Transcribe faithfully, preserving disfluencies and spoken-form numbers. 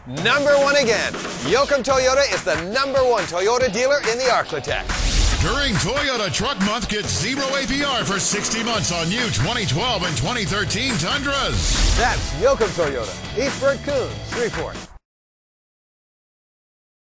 Number one again. Yokem Toyota is the number one Toyota dealer in the Ark-La-Tex. During Toyota Truck Month, get zero A P R for sixty months on new twenty twelve and twenty thirteen Tundras. That's Yokem Toyota, East Coons, Shreveport.